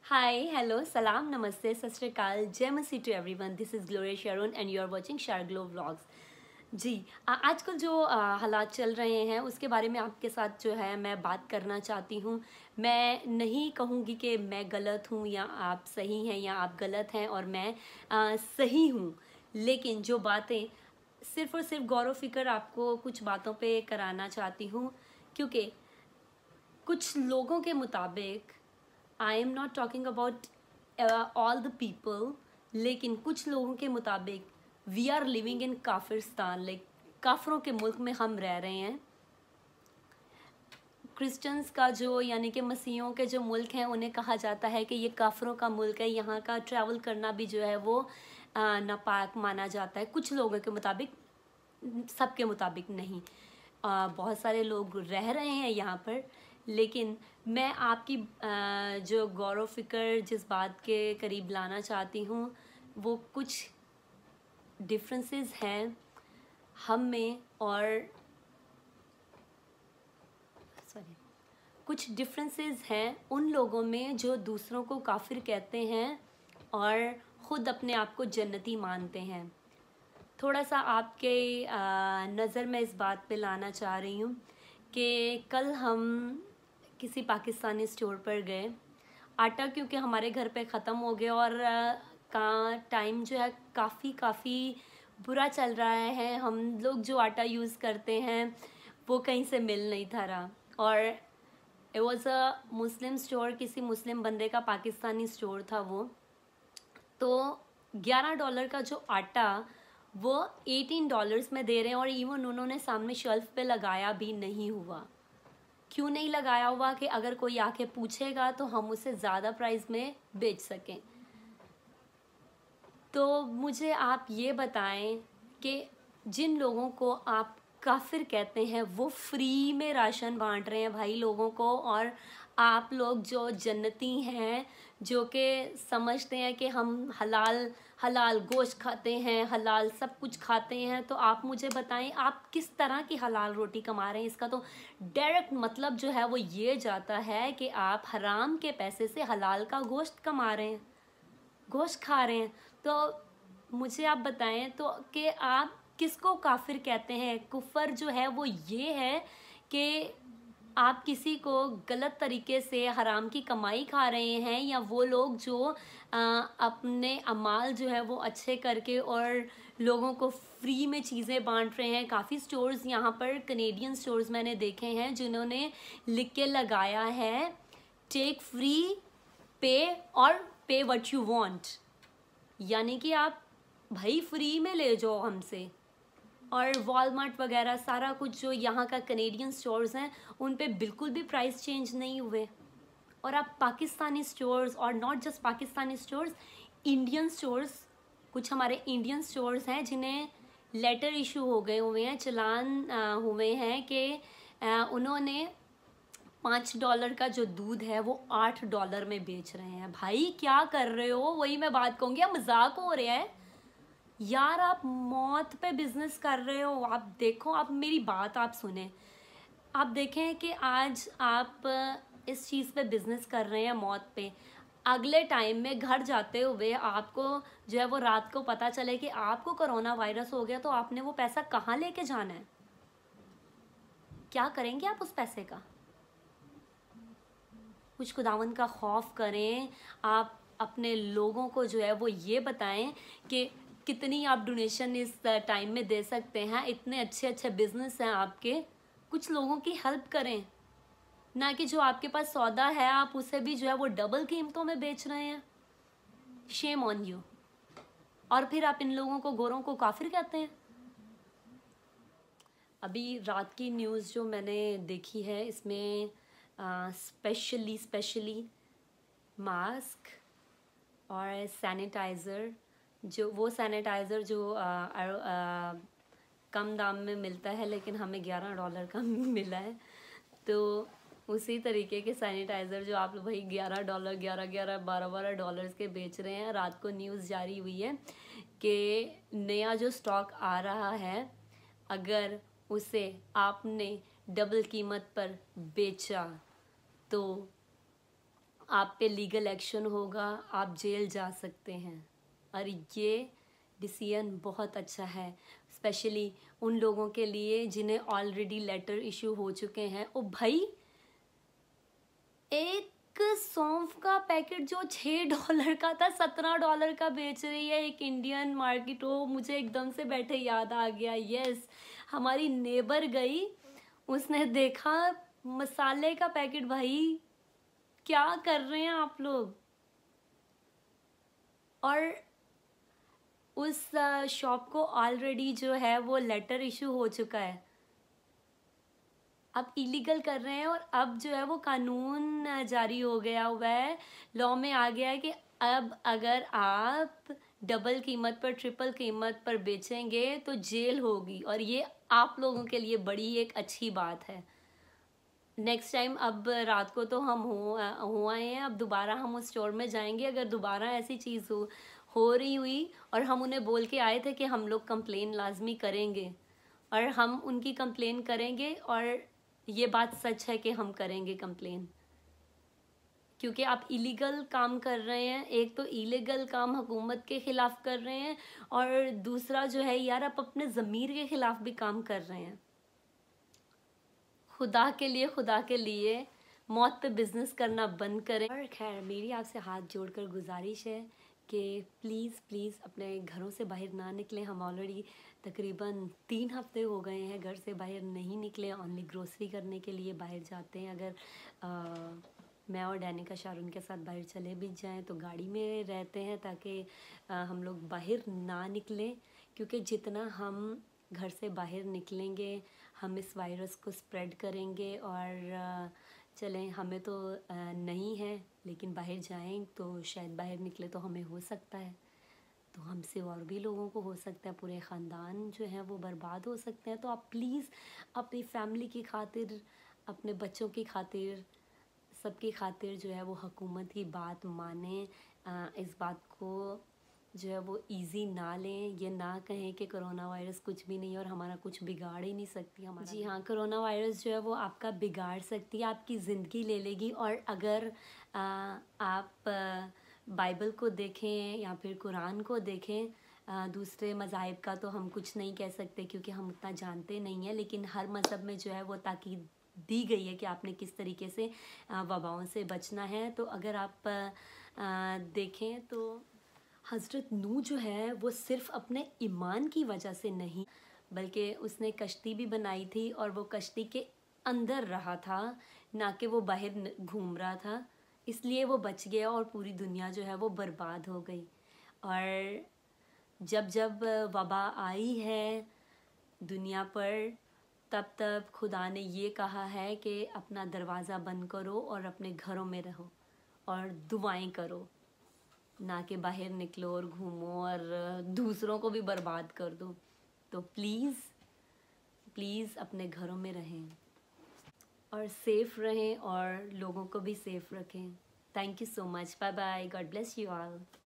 Hi, hello, salam, namaste, sat sri akal, jai masi to everyone. This is Gloria Sharon and you are watching Shar Glow Vlogs. जी आजकल जो हालात चल रहे हैं उसके बारे में आपके साथ जो है मैं बात करना चाहती हूँ। मैं नहीं कहूँगी कि मैं गलत हूँ या आप सही हैं या आप गलत हैं और मैं सही हूँ, लेकिन जो बातें सिर्फ़ और सिर्फ गौर व फिक्र आपको कुछ बातों पे कराना चाहती हूँ, क्योंकि कुछ लोगों के मुताबिक I am not talking about all the people, लेकिन कुछ लोगों के मुताबिक वी आर लिविंग इन काफिरस्तान, लाइक काफरों के मुल्क में हम रह रहे हैं। क्रिश्चियंस का जो यानी कि मसीहों के जो मुल्क हैं उन्हें कहा जाता है कि ये काफरों का मुल्क है, यहाँ का ट्रैवल करना भी जो है वो नापाक माना जाता है कुछ लोगों के मुताबिक, सबके मुताबिक नहीं। बहुत सारे लोग रह रहे हैं यहाँ पर, लेकिन मैं आपकी जो गौर व फिक्र जिस बात के करीब लाना चाहती हूँ वो कुछ डिफरेंसेस हैं हम में और कुछ डिफरेंसेस हैं उन लोगों में जो दूसरों को काफिर कहते हैं और ख़ुद अपने आप को जन्नती मानते हैं। थोड़ा सा आपके नज़र में इस बात पे लाना चाह रही हूँ कि कल हम किसी पाकिस्तानी स्टोर पर गए। आटा क्योंकि हमारे घर पे ख़त्म हो गया और का टाइम जो है काफ़ी बुरा चल रहा है। हम लोग जो आटा यूज़ करते हैं वो कहीं से मिल नहीं था रहा, और it was a Muslim store, किसी मुस्लिम बंदे का पाकिस्तानी स्टोर था वो। तो $11 का जो आटा वो $18 में दे रहे हैं, और इवन उन्होंने सामने शेल्फ पे लगाया भी नहीं हुआ। क्यों नहीं लगाया हुआ कि अगर कोई आके पूछेगा तो हम उसे ज़्यादा प्राइस में बेच सकें। तो मुझे आप ये बताएं कि जिन लोगों को आप काफिर कहते हैं वो फ्री में राशन बांट रहे हैं भाई लोगों को, और आप लोग जो जन्नती हैं जो कि समझते हैं कि हम हलाल गोश्त खाते हैं, हलाल सब कुछ खाते हैं, तो आप मुझे बताएं आप किस तरह की हलाल रोटी कमा रहे हैं। इसका तो डायरेक्ट मतलब जो है वो ये जाता है कि आप हराम के पैसे से हलाल का गोश्त कमा रहे हैं, गोश्त खा रहे हैं। तो मुझे आप बताएं तो कि आप किसको काफिर कहते हैं। कुफर जो है वो ये है कि आप किसी को गलत तरीके से हराम की कमाई खा रहे हैं, या वो लोग जो अपने अमाल जो है वो अच्छे करके और लोगों को फ्री में चीज़ें बांट रहे हैं। काफ़ी स्टोर्स यहाँ पर कनेडियन स्टोर्स मैंने देखे हैं जिन्होंने लिख के लगाया है टेक फ्री पे और पे व्हाट यू वांट, यानी कि आप भाई फ्री में ले जाओ हमसे। और वॉलमार्ट वगैरह सारा कुछ जो यहाँ का कनेडियन स्टोर्स हैं उन पे बिल्कुल भी प्राइस चेंज नहीं हुए। और आप पाकिस्तानी स्टोर्स, और not just Pakistani stores, Indian stores, कुछ हमारे इंडियन स्टोर्स हैं जिन्हें लेटर इशू हो गए हुए हैं, चलान हुए हैं कि उन्होंने $5 का जो दूध है वो $8 में बेच रहे हैं। भाई क्या कर रहे हो, वही मैं बात कहूँगी, आप मजाक हो रहा है यार, आप मौत पे बिजनेस कर रहे हो। आप देखो, आप मेरी बात आप सुने, आप देखें कि आज आप इस चीज़ पे बिजनेस कर रहे हैं मौत पे, अगले टाइम में घर जाते हुए आपको जो है वो रात को पता चले कि आपको कोरोना वायरस हो गया, तो आपने वो पैसा कहाँ लेके जाना है, क्या करेंगे आप उस पैसे का। कुछ खुदावंद का खौफ करें। आप अपने लोगों को जो है वो ये बताएं कि कितनी आप डोनेशन इस टाइम में दे सकते हैं। इतने अच्छे अच्छे बिजनेस हैं आपके, कुछ लोगों की हेल्प करें, ना कि जो आपके पास सौदा है आप उसे भी जो है वो डबल कीमतों में बेच रहे हैं। Shame on you. और फिर आप इन लोगों को, गोरों को काफिर कहते हैं। अभी रात की न्यूज़ जो मैंने देखी है इसमें स्पेशली मास्क और सैनिटाइज़र, जो वो सैनिटाइज़र जो कम दाम में मिलता है लेकिन हमें $11 का मिला है, तो उसी तरीके के सैनिटाइज़र जो आप भाई $11, 11 $12 के बेच रहे हैं। रात को न्यूज़ जारी हुई है कि नया जो स्टॉक आ रहा है, अगर उसे आपने डबल कीमत पर बेचा तो आप पे लीगल एक्शन होगा, आप जेल जा सकते हैं। और ये डिसीजन बहुत अच्छा है, स्पेशली उन लोगों के लिए जिन्हें ऑलरेडी लेटर इशू हो चुके हैं। ओ भाई, एक सौंफ का पैकेट जो $6 का था, $17 का बेच रही है एक इंडियन मार्केट। हो, मुझे एकदम से बैठे याद आ गया। यस, हमारी नेबर गई, उसने देखा मसाले का पैकेट। भाई क्या कर रहे हैं आप लोग? और उस शॉप को ऑलरेडी जो है वो लेटर इशू हो चुका है। अब इलीगल कर रहे हैं और अब जो है वो कानून जारी हो गया हुआ है, लॉ में आ गया है कि अब अगर आप डबल कीमत पर, ट्रिपल कीमत पर बेचेंगे तो जेल होगी। और ये आप लोगों के लिए बड़ी एक अच्छी बात है। नेक्स्ट टाइम, अब रात को तो हम हो आए हैं, अब दोबारा हम उस स्टोर में जाएंगे। अगर दोबारा ऐसी चीज़ हो रही हुई और हम उन्हें बोल के आए थे कि हम लोग कंप्लेन लाजमी करेंगे, और हम उनकी कंप्लेन करेंगे, और ये बात सच है कि हम करेंगे कंप्लेन, क्योंकि आप इलीगल काम कर रहे हैं। एक तो इलीगल काम हुकूमत के ख़िलाफ़ कर रहे हैं, और दूसरा जो है यार, आप अपने ज़मीर के ख़िलाफ़ भी काम कर रहे हैं। खुदा के लिए मौत पे बिजनेस करना बंद करें। और खैर, मेरी आपसे हाथ जोड़कर गुजारिश है कि प्लीज़ अपने घरों से बाहर ना निकलें। हम ऑलरेडी तकरीबन 3 हफ्ते हो गए हैं घर से बाहर नहीं निकले। ओनली ग्रोसरी करने के लिए बाहर जाते हैं। अगर मैं और डैनिका शारून के साथ बाहर चले भी जाएं तो गाड़ी में रहते हैं, ताकि हम लोग बाहर ना निकलें। क्योंकि जितना हम घर से बाहर निकलेंगे, हम इस वायरस को स्प्रेड करेंगे। और चलें, हमें तो नहीं है, लेकिन बाहर जाएं तो शायद बाहर निकले तो हमें हो सकता है, तो हमसे और भी लोगों को हो सकता है। पूरे ख़ानदान जो है वो बर्बाद हो सकते हैं। तो आप प्लीज़ अपनी फैमिली की खातिर, अपने बच्चों की खातिर, सबकी खातिर जो है वो हुकूमत की बात मानें। इस बात को जो है वो इजी ना लें। ये ना कहें कि कोरोना वायरस कुछ भी नहीं है और हमारा कुछ बिगाड़ ही नहीं सकती हमारा। जी हाँ, कोरोना वायरस जो है वो आपका बिगाड़ सकती है, आपकी ज़िंदगी ले लेगी। और अगर आप बाइबल को देखें या फिर कुरान को देखें, दूसरे मज़ाहिब का तो हम कुछ नहीं कह सकते क्योंकि हम उतना जानते नहीं हैं, लेकिन हर मज़हब में जो है वो ताकीद दी गई है कि आपने किस तरीके से वबाओं से बचना है। तो अगर आप देखें तो हज़रत नूह जो है वो सिर्फ़ अपने ईमान की वजह से नहीं, बल्कि उसने कश्ती भी बनाई थी और वो कश्ती के अंदर रहा था, ना कि वो बाहर घूम रहा था। इसलिए वो बच गया और पूरी दुनिया जो है वो बर्बाद हो गई। और जब जब वबा आई है दुनिया पर, तब तब खुदा ने ये कहा है कि अपना दरवाज़ा बंद करो और अपने घरों में रहो और दुआएं करो, ना कि बाहर निकलो और घूमो और दूसरों को भी बर्बाद कर दो। तो प्लीज़ अपने घरों में रहें और सेफ़ रहें और लोगों को भी सेफ़ रखें। Thank you so much. Bye bye. God bless you all.